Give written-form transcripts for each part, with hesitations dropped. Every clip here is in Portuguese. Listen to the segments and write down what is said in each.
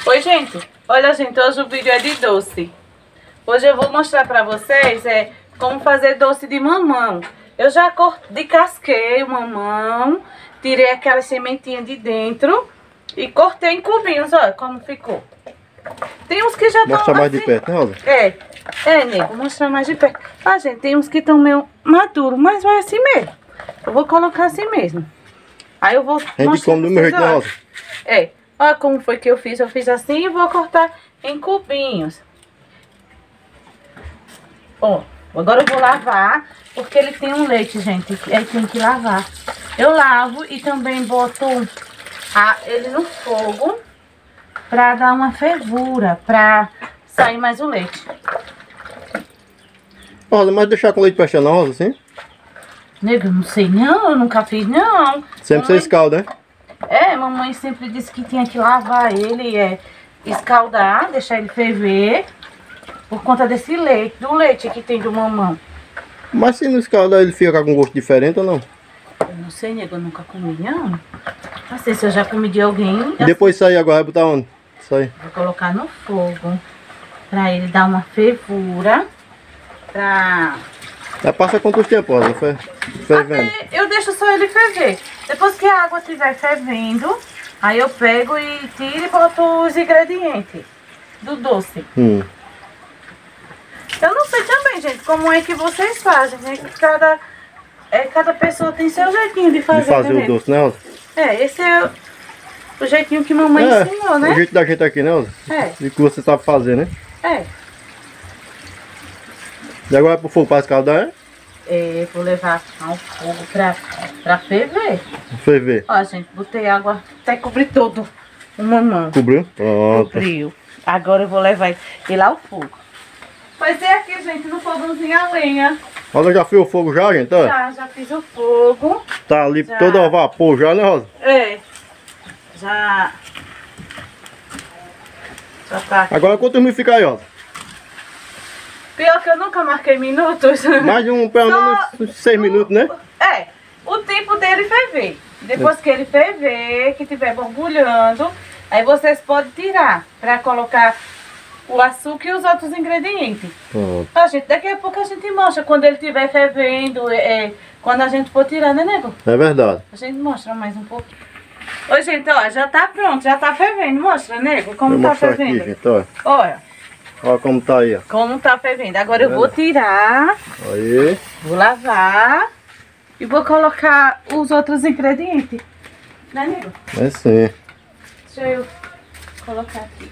Oi, gente. Olha, gente, hoje o vídeo é de doce. Hoje eu vou mostrar pra vocês como fazer doce de mamão. Eu já descasquei o mamão, tirei aquela sementinha de dentro e cortei em cubinhos, olha como ficou. Tem uns que já estão Mostra mais assim, de perto, né, Rosa? nego, vou mostrar mais de perto. Ah, gente, tem uns que estão meio maduros, mas vai assim mesmo. Eu vou colocar assim mesmo. Aí eu vou A gente come do meu jeito, né, Rosa? Olha como foi que eu fiz. Eu fiz assim e vou cortar em cubinhos. Ó, agora eu vou lavar, porque ele tem um leite, gente. Aí tem que lavar. Eu lavo e também boto ele no fogo pra dar uma fervura, pra sair mais o leite. Rosa, mas deixar com leite fechado não, Rosa, assim? Nego, eu não sei não, eu nunca fiz não. Sempre você escalda, né? Mamãe sempre disse que tinha que lavar ele, escaldar, deixar ele ferver, por conta desse leite, do leite que tem do mamão. Mas se não escaldar ele fica com gosto diferente ou não? Eu não sei, nego, eu nunca comi não. Não sei se eu já comi de alguém. E depois sair agora, vai botar onde? Isso aí. Vou colocar no fogo, pra ele dar uma fervura, Já passa quantos tempos, Rosa? Fervendo. Eu deixo só ele ferver. Depois que a água estiver fervendo, aí eu pego e tiro e boto os ingredientes do doce. Eu não sei também, gente, como é que vocês fazem, né? Cada pessoa tem seu jeitinho de fazer, o doce, né, Rosa? Esse é o jeitinho que mamãe ensinou, né? O jeito da gente aqui, né, Rosa? E que você sabe fazer, né? E agora é pro fogo para escaldar, Vou levar ao fogo pra ferver. Ferver. Ó, gente, botei água até cobrir todo o mamão. Cobriu? Pronto. Cobriu. Agora eu vou levar ele ao fogo. Pois é aqui, gente, no fogãozinho a lenha. Rosa já fez o fogo já, gente? Já fiz o fogo. Tá ali todo a vapor já, né, Rosa? Já tá aqui. Agora quantos minutos fica aí, Rosa? Pior que eu nunca marquei minutos. Mais de pelo menos 6 minutos, né? O tempo dele ferver. Depois que ele ferver, que estiver borbulhando, aí vocês podem tirar pra colocar o açúcar e os outros ingredientes. Gente, daqui a pouco a gente mostra quando ele estiver fervendo, quando a gente for tirar, né, nego? É verdade. A gente mostra mais um pouquinho. Oi, gente, ó, já tá pronto, já tá fervendo. Mostra, nego, como tá fervendo. Aqui, gente, ó. Olha como tá aí, ó. Como tá fervendo. Agora eu vou tirar. Aí. Vou lavar. E vou colocar os outros ingredientes. Né, nego? É sim. Deixa eu colocar aqui.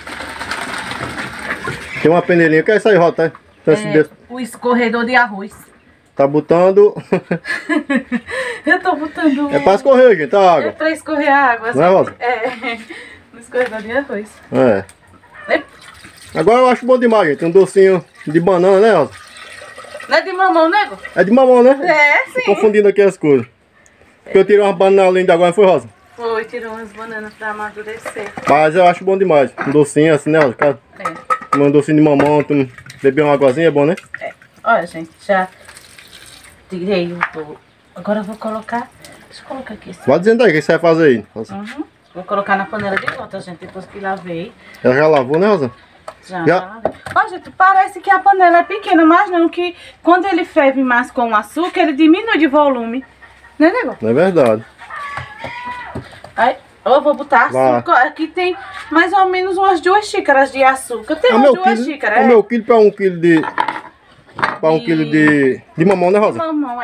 Tem uma peneirinha. O que é isso aí, Rota? O escorredor de arroz. Tá botando... Eu tô botando... É pra escorrer, gente, a água. É pra escorrer a água. Não é, Rosa? No escorredor de arroz. Agora eu acho bom demais, gente. Um docinho de banana, né, Rosa? Não é de mamão, nego? É de mamão, né? Sim. Tô confundindo aqui as coisas. Porque eu tirei umas bananas ali agora, foi, Rosa? Foi, tirou umas bananas pra amadurecer. Mas eu acho bom demais. Um docinho assim, né, Rosa? Um docinho de mamão, beber uma águazinha, é bom, né? Olha, gente, já tirei o bolo. Agora eu vou colocar... Deixa eu colocar aqui. Vai dizendo aí o que você vai fazer aí, Rosa. Vou colocar na panela de volta, gente, depois que lavei. Ela já lavou, né, Rosa? Já. Ó, gente, parece que a panela é pequena, mas não, que quando ele ferve mais com o açúcar, ele diminui de volume. Né, nego? É verdade. Aí, eu vou botar açúcar. Aqui tem mais ou menos umas 2 xícaras de açúcar. Tem umas 2 xícaras. O meu quilo para 1 quilo de... Para 1 quilo de mamão, né, Rosa? Mamão,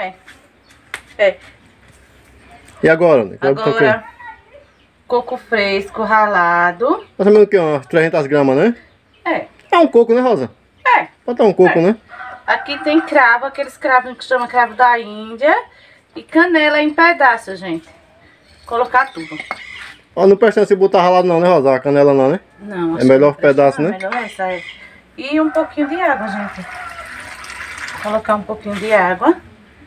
E agora, né? Agora, coco fresco ralado. Mais ou menos o que? Umas 300 gramas, né? É um coco, né, Rosa? Botar um coco, né? Aqui tem cravo, aqueles cravos que chama cravo da Índia. E canela em pedaços, gente. Colocar tudo. Ó, não precisa se botar ralado não, né, Rosa? A canela não, né? Não, é melhor o pedaço, né? Melhor essa, E um pouquinho de água, gente. Vou colocar um pouquinho de água.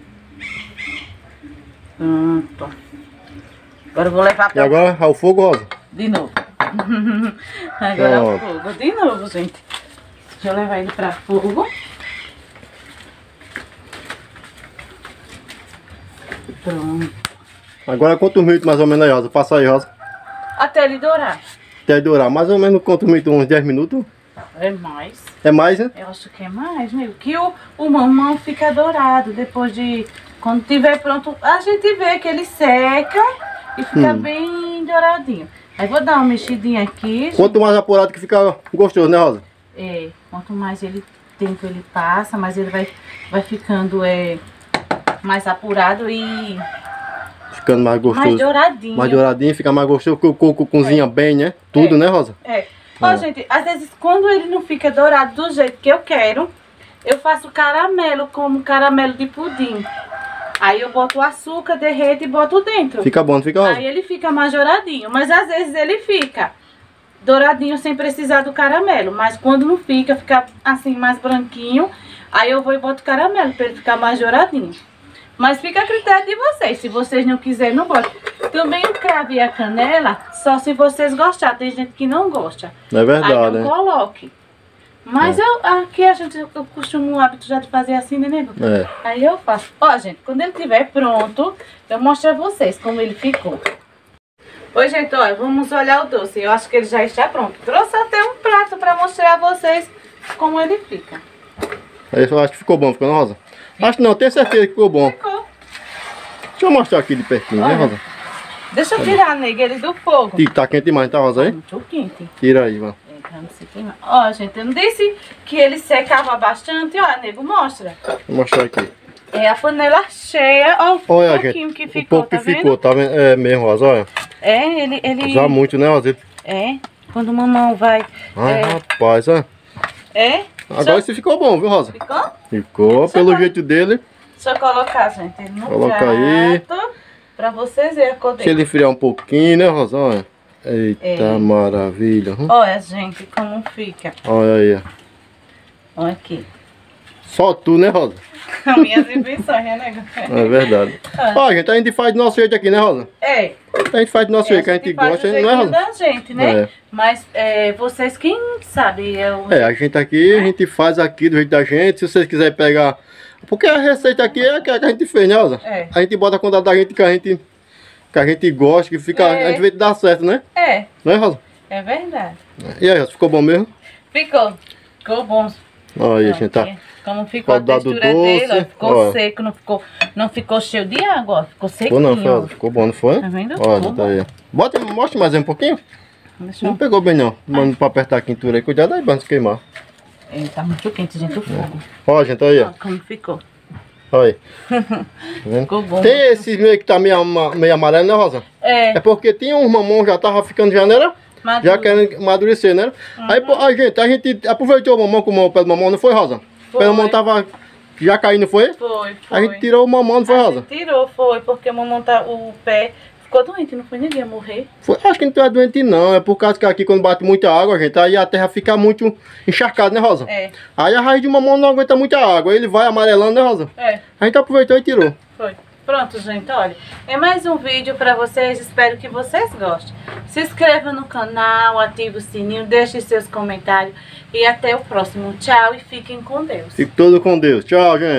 Pronto. Agora eu vou levar pra... E agora ao fogo, Rosa? De novo. Agora ao fogo. De novo, gente. Deixa eu levar ele pra fogo. Pronto. Agora quantos minutos mais ou menos aí, Rosa? Passa aí, Rosa. Até ele dourar. Até dourar. Mais ou menos quanto muito? Uns 10 minutos? É mais. É mais, né? Eu acho que é mais, nego. Que o mamão fica dourado. Depois de... Quando tiver pronto, a gente vê que ele seca e fica bem douradinho. Aí vou dar uma mexidinha aqui. Gente. Quanto mais apurado que fica gostoso, né, Rosa? É. Quanto mais tempo ele passa, mais ele vai ficando mais apurado e... Ficando mais gostoso. Mais douradinho. Mais douradinho, fica mais gostoso, porque o coco cozinha bem, né? Tudo, né, Rosa? É. Ó, gente, às vezes quando ele não fica dourado do jeito que eu quero, eu faço caramelo, como caramelo de pudim. Aí eu boto o açúcar, derreto e boto dentro. Fica bom, não fica, Rosa? Aí ele fica mais douradinho. Mas às vezes ele fica douradinho sem precisar do caramelo. Mas quando não fica, fica assim mais branquinho. Aí eu vou e boto caramelo pra ele ficar mais douradinho. Mas fica a critério de vocês. Se vocês não quiserem, não botem. Também o cravo e a canela, só se vocês gostarem. Tem gente que não gosta. É verdade, aí não né? coloque. Mas aqui eu costumo o hábito já de fazer assim, né, nego? É. Aí eu faço. Ó, gente, quando ele estiver pronto, eu mostro a vocês como ele ficou. Oi, gente, ó, vamos olhar o doce. Eu acho que ele já está pronto. Trouxe até um prato para mostrar a vocês como ele fica. Aí eu acho que ficou bom, ficou, não, Rosa? Acho que não, tenho certeza que ficou bom. Ficou. Deixa eu mostrar aqui de pertinho, né, Rosa? Deixa eu tirar, nega, ele do fogo. Tá quente demais, tá, Rosa, aí? Muito quente. Tira aí, mano. Ó, gente, eu não disse que ele secava bastante. Ó, nego, mostra. Vou mostrar aqui. É a panela cheia. Ó, o Olha, pouquinho gente, que ficou, o pouco tá que vendo? ficou, tá vendo? É mesmo, Rosa, olha. É, ele... Usar muito, né, Rosa? É, quando o mamão vai... Ai, rapaz, ó. É? Agora esse ficou bom, viu, Rosa? Ficou? Ficou, pelo jeito dele. Deixa eu colocar, gente, ele no Coloca prato. aí. Pra vocês verem a cor Deixa dele. ele esfriar um pouquinho, né, Rosa? Olha. Eita, maravilha. Olha, gente, como fica. Olha aí. Olha aqui. Só tu, né, Rosa? Minhas invenções, né, nego? É verdade. Ó, gente, a gente faz do nosso jeito aqui, né, Rosa? É. A gente faz do nosso jeito, que a gente faz gosta, do não é, jeitinho Rosa? da gente, né? É. Mas vocês quem sabe? A gente aqui, a gente faz aqui do jeito da gente. Se vocês quiserem pegar... Porque a receita aqui é a que a gente fez, né, Rosa? É. A gente bota a quantidade da gente que a gente gosta, que fica... A gente vê que dá certo, né? É. Não é, Rosa? É verdade. E aí, Rosa, ficou bom mesmo? Ficou. Ficou bom. Olha aí, gente, tá... Como ficou a Qualidade do textura dele, ó, doce, ficou ó. seco, não ficou cheio de água, ó, ficou sequinho. Ficou não, Rosa? Ficou bom, não foi? Tá vendo? Olha, Ficou tá aí. Bota, mostra mais um pouquinho. Deixa Não eu... pegou bem não. Manda pra apertar a quintura aí. Cuidado aí pra não se queimar. Tá muito quente, gente, o fogo. Ó, gente, aí, ó. Ó, como ficou. Olha aí. Tá vendo? Ficou bom. Tem esse meio que tá meio amarelo, né, Rosa? É porque tinha uns mamão já tava ficando já, né? Maduro. Já querendo amadurecer, né? Aí, pô, a gente aproveitou o mamão, como o pé do mamão, não foi, Rosa? O pé do mamão tava já caindo, foi? Foi. A gente tirou o mamão, não foi, Rosa? Tirou, foi, porque o mamão o pé ficou doente, não foi ninguém morrer. Foi, acho que não é doente não, é por causa que aqui quando bate muita água, gente, aí a terra fica muito encharcada, né, Rosa? É. Aí a raiz de mamão não aguenta muita água, ele vai amarelando, né, Rosa? É. A gente aproveitou e tirou. Foi. Pronto, gente, olha. É mais um vídeo pra vocês, espero que vocês gostem. Se inscreva no canal, ative o sininho, deixe seus comentários. E até o próximo. Tchau e fiquem com Deus. Fique todo com Deus. Tchau, gente.